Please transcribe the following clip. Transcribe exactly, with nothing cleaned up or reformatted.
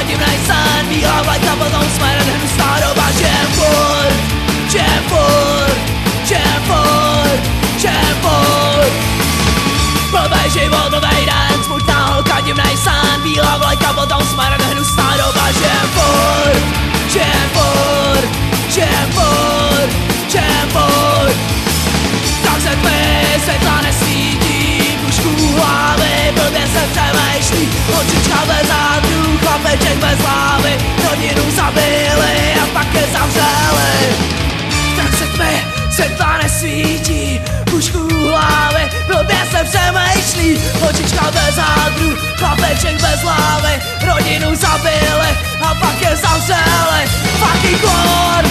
divnej sen, bílá vlajka, potom jsme hnusná doba. Žijem furt, žijem furt, žijem furt, žijem furt. Blbej život, blbej den, smutná holka, divnej sen, bílá vlajka, potom jsme hnusná doba. Žijem furt, žijem furt, žijem furt, žijem furt. Tak se tmy, světla nesvítí, pušku hlavy, blbě se přemýšlí. Holčička bez zádru, chlapeček bez hlavy, rodinu zabili a pak je zavřeli. Tak se tmy, světla nesvítí, pušku hlavy, blbě se přemýšlí. Holčička bez zádru, chlapeček bez hlavy, rodinu zabili a pak je zavřeli. Fucking God.